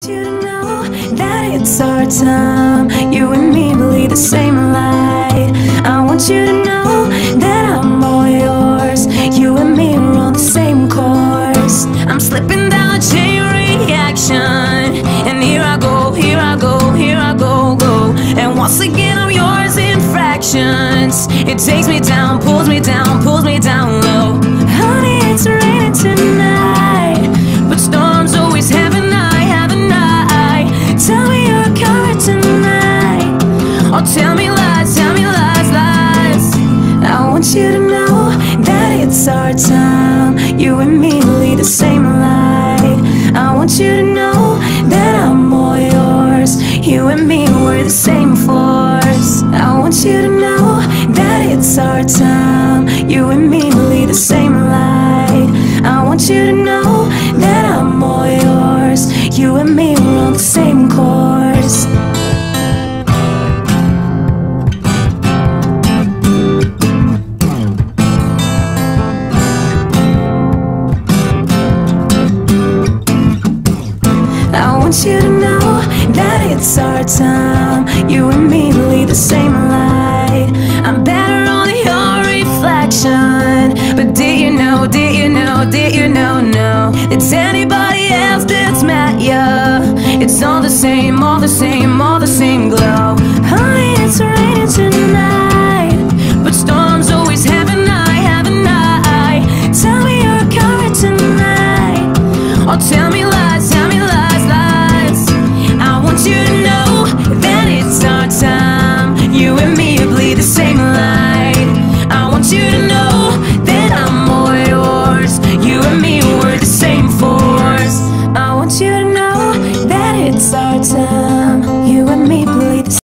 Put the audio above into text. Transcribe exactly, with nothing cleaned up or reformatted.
you to know that it's our time. You and me bleed the same light. I want you to know that I'm all yours. You and me are on the same course. I'm slipping down a chain reaction, and here I go, here I go, here I go, go. And once again I'm yours in fractions. It takes me down, pulls me down, pulls me down low. Honey, it's raining tonight, but storms always have an eye, have an eye. Tell me you're coming tonight, or tell me lies, tell me lies, lies. I want you to know that it's our time. You and me lead the same light. I want you to know that I'm all yours. You and me, we're the same force. I want you to know that it's our time. You and me lead the same light. I want you to know that I'm all yours. You and me, we're on the same course. I want you to know that it's our time. You and me lead the same light. I'm better on your reflection, but did you know, did you know, did you know, no, it's anybody else that's met ya. It's all the same, all the same, all the same glow. Honey, it's raining tonight, but storms always have an eye, have an eye. Tell me you're coming tonight, or tell me lies, tell me lies, lies. I want you to know that it's our time. You and me bleed the same light. I want you to know that I'm all yours. You and me, we're the same force. I want you to know that it's our time.